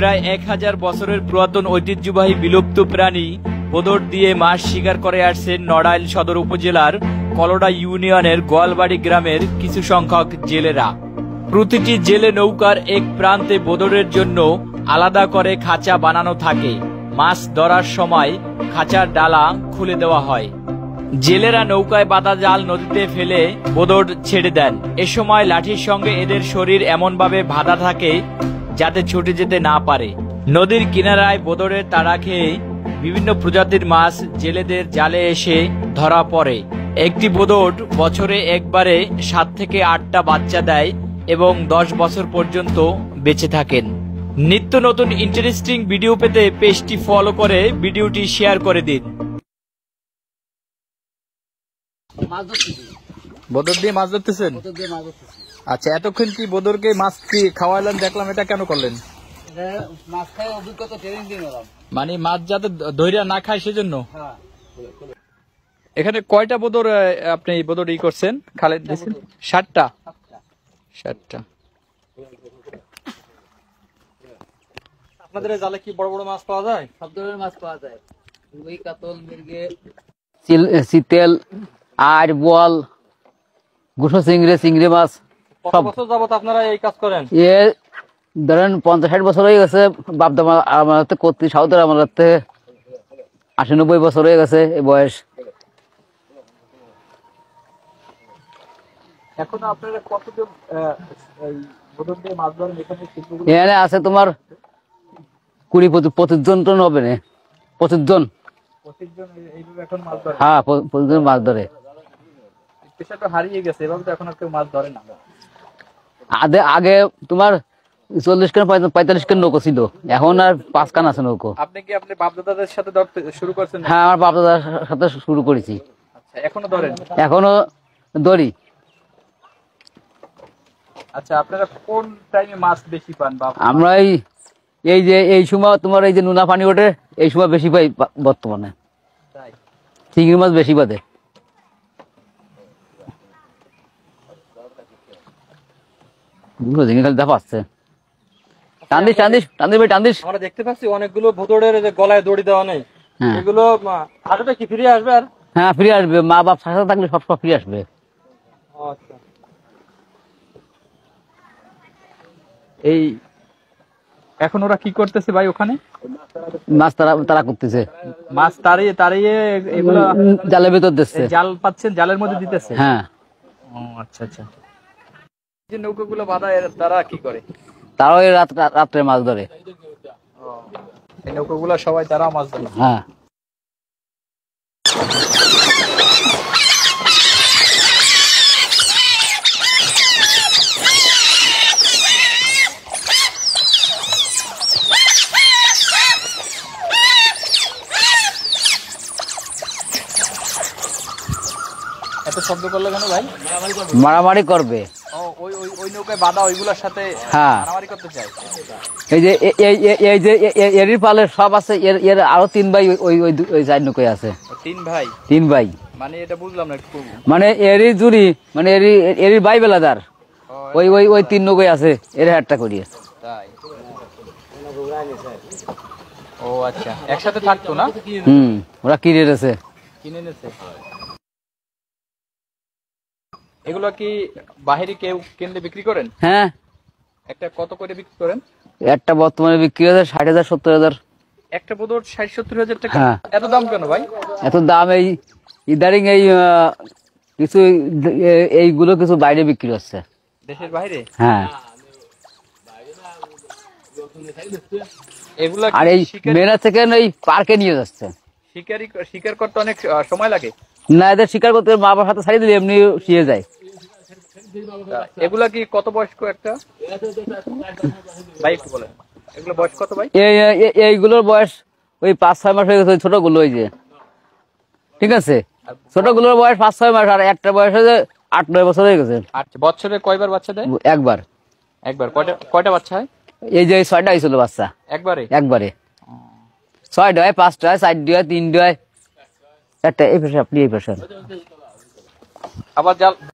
প্রায় 1000 বছরের পুরাতন ঐতিহ্যবাহী বিলুপ্ত প্রাণী বোদর দিয়ে মাছ শিকার করে আসছেন নড়াইল সদর উপজেলার কলডা ইউনিয়নের গোয়ালবাড়ি গ্রামের কিছু সংখ্যক জেলেরা। প্রতিটি জেলে নৌকার এক প্রান্তে বোদরের জন্য আলাদা করে খাঁচা বানানো থাকে। মাছ ধরার সময় খাঁচার ডালা খুলে দেওয়া হয়। জেলেরা নৌকায় বাঁধা জাল নদীতে ফেলে বোদর ছেড়ে দেন। এ সময় লাঠির সঙ্গে এদের শরীর এমনভাবে বাঁধা থাকে যাতে ছুটে যেতে না পারে। নদীর কিনারায় বোদরের তাড়া খেয়ে বিভিন্ন প্রজাতির মাছ জেলেদের জালে এসে ধরা পড়ে। একটি বোদর বছরে একবারে 7 থেকে 8টা বাচ্চা দেয় এবং 10 বছর পর্যন্ত বেঁচে থাকেন। নিত্য নতুন ইন্টারেস্টিং ভিডিও পেতে পেজটি ফলো করে ভিডিওটি শেয়ার করে দিন। বোদর দিয়ে মাছ ধরতেছেন? আচ্ছা, এতক্ষণ কি বোদরকে মাছ কি খাওয়াইলেন দেখলাম, এটা কেন করলেন? মানে মাছ যাতে ধৈর্য না খায় সেজন্য। এখানে কয়টা বোদর আপনি বোদর ই করছেন? খালে দিয়েছেন 60টা। 60টা। আপনাদের জালে কি বড় বড় মাছ পাওয়া যায়? সব ধরনের মাছ পাওয়া যায়, রুই, কাতল, মৃগে, চিতেল, আর বোয়াল, গুঠো চিংড়ি, চিংড়ি মাছ। কত বছর যাবত আপনারা এই কাজ করেন? এ ধরেন 50-60 বছর হয়ে গেছে। বাপদামা আমার করতে সাউদের আমার 80-90 বছর হয়ে গেছে এই বয়স। এখনো আপনারা কতজন বোদর দিয়ে মাছ ধরেন? এখানে আছে তোমার 20-25 জন টন হবে না, 25 জন। হ্যাঁ, 25 জন মাছ ধরে। পেশাটা হারিয়ে গেছে, এভাবে তো এখন আর কেউ মাছ ধরে না। আগে তোমার 40 খান 45 খান নৌকো ছিল, এখন আর 5 খান আছে নৌকো। আপনি কি আপনি বাপদাদাদের সাথে ধরতে শুরু করছেন? হ্যাঁ, আমার বাপদাদার সাথে শুরু করেছি। আচ্ছা, এখনো ধরেন? এখনো ধরি। আচ্ছা, আপনারা কোন টাইমে মাছ বেশি পান? আমরা এই যে এই সময় তোমার এই যে নোনা পানি ওঠে, এই সময় বেশি পাই বর্তমানে। চিংড়ি মাছ বেশি বাদে। আমরা দেখতে পাচ্ছি অনেকগুলো বোদরের গলায় দড়ি দেওয়া নেই, এগুলো আসবে কি ফিরে আসবে? আর হ্যাঁ, ফিরে আসবে। মা বাপ সাথে থাকলে সব ফিরে আসবে। আচ্ছা, এই এখন ওরা কি করতেছে ভাই? ওখানে মাছ তারা করতেছে, মাছ তাড়িয়ে এগুলো জালের ভেতর দিচ্ছে। জাল পাচ্ছেন, জালের মধ্যে দিতেছে? হ্যাঁ। ও আচ্ছা আচ্ছা। যে নৌকাগুলো বাঁধা, তারা কি করে? তারাও রাত্রে মাছ ধরে। এই নৌকাগুলো সবাই তারা মাছ ধরে? হ্যাঁ। এত শব্দ করলে কেন ভাই? মারামারি করবে। ওই নৌকায় বাঁধা ওইগুলোর সাথে মারামারি করতে চাই। এই যে এর পালে সব আছে, এর আরো 3 ভাই ওই 4 নৌকায় আছে। 3 ভাই মানে এটা বুঝলাম না। মানে এরই জুড়ি, মানে এরই ভাই বেলাদার ওই 3 নৌকায় আছে, এর হাটটা করিয়ে। তাই? ও আচ্ছা, একসাথে থাকতো না? ওরা কিনে নিয়েছে। এগুলো কি বাহিরে কেউ কিনলে বিক্রি করেন? হ্যাঁ। একটা কত করে বিক্রি করেন? একটা বর্তমানে বিক্রি হচ্ছে 60,000-70,000। একটা বোদর 60-70,000 টাকা? হ্যাঁ। এত দাম কেন ভাই? এত দাম এই ইদারিং এই কিছু এইগুলো কিছু বাইরে বিক্রি হচ্ছে, দেশের বাইরে। হ্যাঁ। এগুলা আর এই মেলা থেকে এই পার্কে নিয়ে যাচ্ছে। শিকার করতে অনেক সময় লাগে না? এদের শিকার করতে মা বাবার হাতে ছাড়িয়ে দিলে এমনি শিয়ে যায়। এগুলা কি কত বয়স্ক একটা ভাই? বলেন এগুলো বয়স কত ভাই? এইগুলোর বয়স ওই 5-6 মাস হয়ে গেছে। ছোটগুলো ওই যে, ঠিক আছে, ছোটগুলোর বয়স 5-6 মাস, আর একটা বয়স হয়েছে 8-9 বছর হয়ে গেছে। আচ্ছা, বছরে কয়বার বাচ্চা দেয়? একবার। কয়টা বাচ্চা হয়? এই যে 6টা হয়েছিল বাচ্চা একবারে। 6টা হয়, 5টা হয়, 4টা হয়, 3টা হয়, 4টা। এই পেশা আপনি এই পেশা আবার জাল